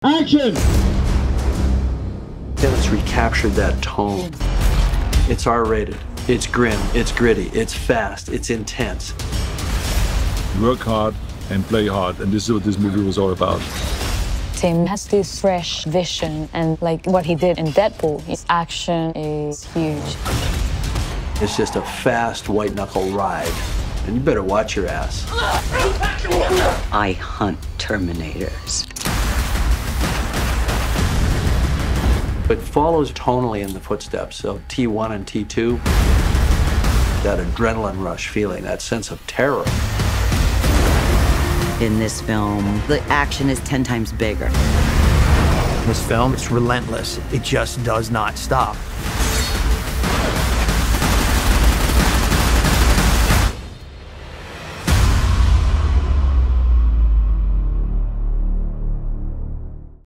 Action! It's recaptured that tone. It's R-rated. It's grim. It's gritty. It's fast. It's intense. Work hard and play hard, and this is what this movie was all about. Tim has this fresh vision, and like what he did in Deadpool, his action is huge. It's just a fast white-knuckle ride, and you better watch your ass. I hunt Terminators. It follows tonally in the footsteps of T1 and T2. That adrenaline rush feeling, that sense of terror. In this film, the action is 10 times bigger. This film is relentless. It just does not stop.